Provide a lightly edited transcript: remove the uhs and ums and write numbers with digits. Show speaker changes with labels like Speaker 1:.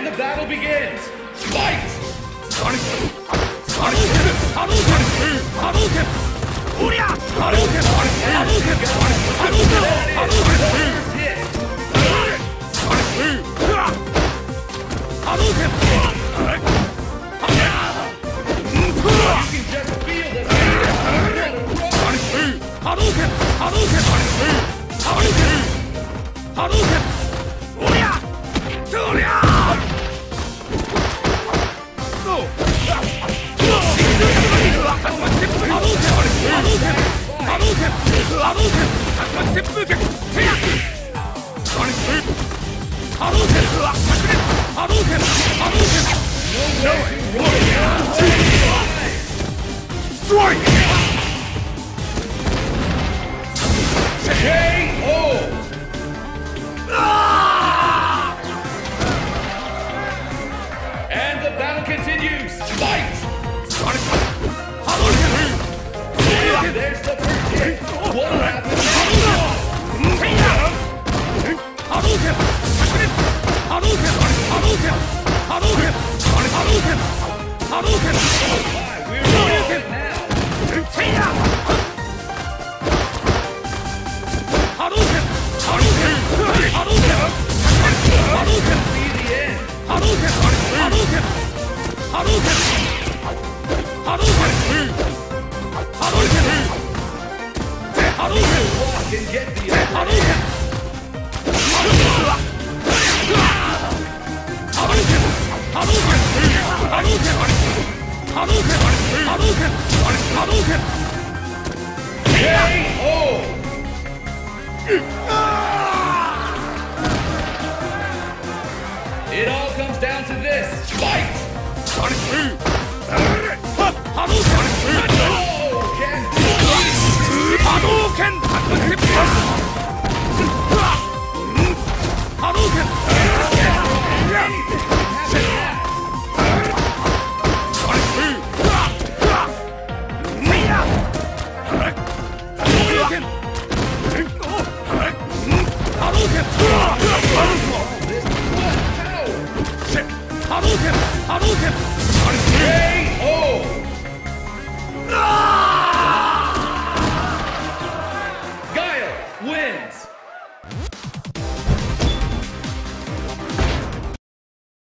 Speaker 1: And the battle begins! Fight!
Speaker 2: Sonic! Hadouken! Hadouken! Hadouken! Uria! Hadouken! Hadouken! Hadouken! Hadouken! Hadouken!
Speaker 1: You can just feel the
Speaker 2: Hadouken! Hadouken! Hadouken! Hadouken! Uria! Uria! Strike!
Speaker 1: KO! And the battle continues! Fight! There's the first hit! What'll happen next?
Speaker 2: Hadouken! Hadouken! Hadouken! Hadouken! Hadouken! Hadouken!
Speaker 1: Why, we're rolling now!
Speaker 2: Hadouken! Hadouken! Hadouken! Hadouken!
Speaker 1: See the end!
Speaker 2: Hadouken! Hadouken! Hadouken! Hadouken! Hadouken! Hadouken!
Speaker 1: Walk and get the end!
Speaker 2: Hadouken! Hadouken! Hadouken! Hadouken! Hadouken! Hadouken! Hadouken! Hadouken!
Speaker 1: KO!